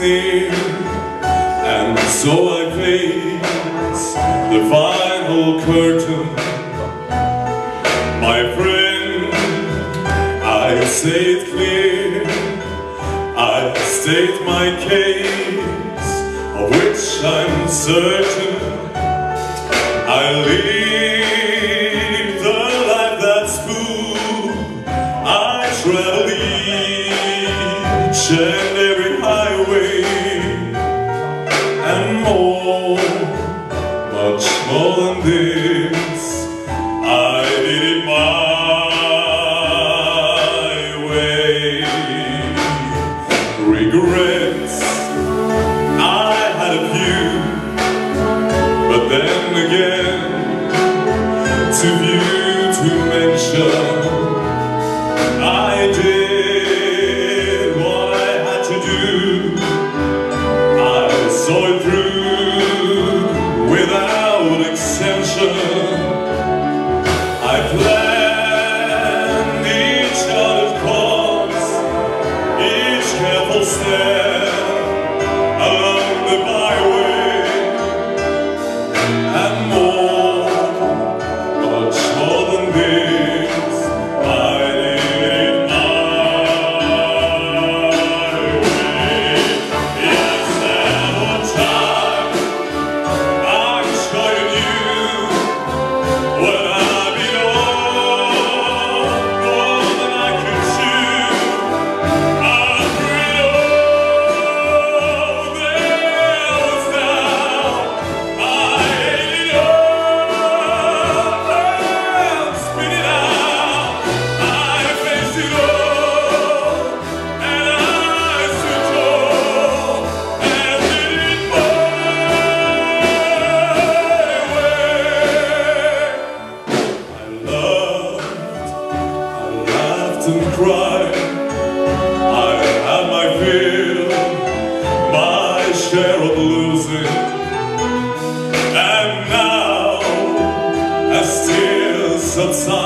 near, and so I face the final curtain. My friend, I say it clear, I state my case, of which I'm certain. I live the life that's full, I travel each and every highway, and more, much more than this, I did it my way. Regrets, I had a few, but then again, too few to mention. I did what I had to do, I saw it through without exemption. I planned each charted course, each careful step along the byway, and more, much more than this, I did it my way. Yes, there were times I'm sure you knew when I'd be more than I could chew. I'd grin all there was down. I ate it up and spit it out. I faced it all, and I stood tall and did it my way. I laughed and cried. I had my fill, my share of losing, and now I still subside.